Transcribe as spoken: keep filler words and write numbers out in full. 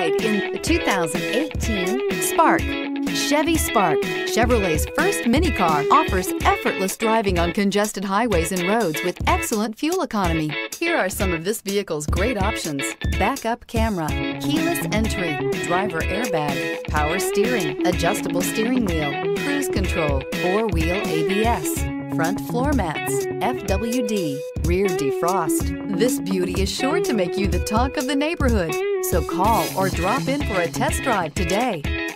In the two thousand eighteen Spark. Chevy Spark, Chevrolet's first mini car, offers effortless driving on congested highways and roads with excellent fuel economy. Here are some of this vehicle's great options: backup camera, keyless entry, driver airbag, power steering, adjustable steering wheel, cruise control, four-wheel A B S, front floor mats, F W D, rear defrost. This beauty is sure to make you the talk of the neighborhood. So call or drop in for a test drive today.